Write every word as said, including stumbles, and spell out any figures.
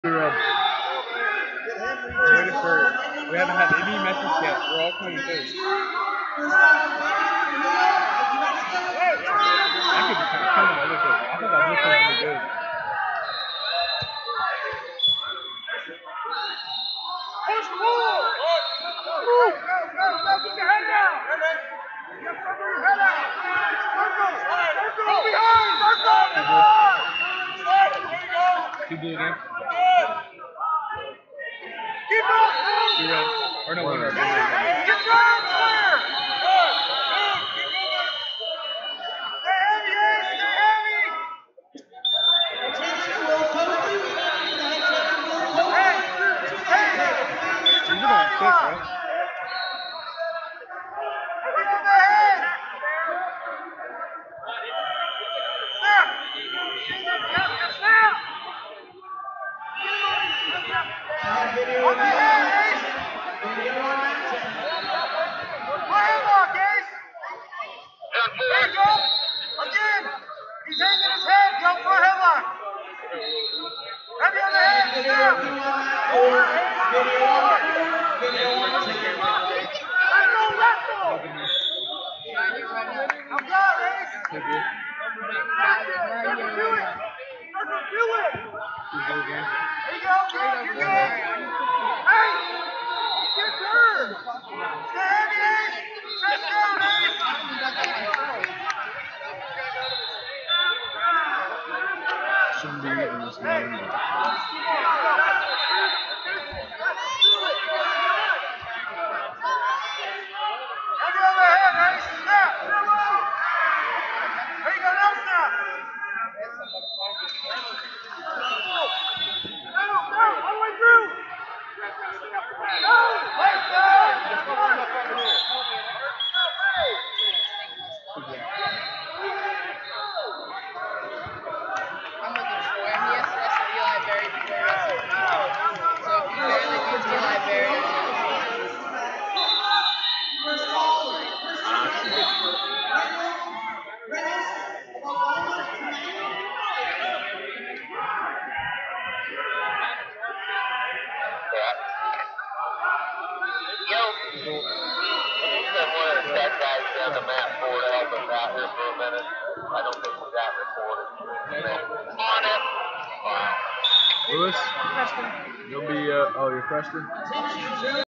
We're um, waiting for. We haven't had any message yet. We're all coming through. I could be kind of killing other people. I think I'll just going to be good. Push pull! Go, go, go, go, get your head down! Get your head out! Circle! Circle behind! Circle behind! There you go! Keep doing it. Good! Keep up! Two red. Or no, one red. Get your arms clear! Good! Good! Keep moving! Stay heavy, Ace! Stay heavy! Attention, roll code three. Hey! Hey! These are going quick, right? Get on the head! Snap! Snap! On the head, Ace! Play headlock, Ace! There you go! Again! He's hanging his head! Go for a headlock! Heavy on the head! Snap! Wrestle! Wrestle! I'm glad, Ace! They're good. Circle, do it! Circle, do it! Keep doing it. There you go, good, you're good! Hey! Get hurt! Stay heavy, Ace! Chest down, Ace! Shouldn't be getting this game. Heavy on the head, Ace! Snap! There you go, now snap! No, no, all the way through! No! Right down! I'm looking for him. He has to wrestle Eli Berry before he wrestles me. So if he barely beats Eli Berry, That guy's down the map for to help us out here for a minute. I don't think we got reported. On it. Wow. Lewis? You'll be, uh, oh, you're Preston?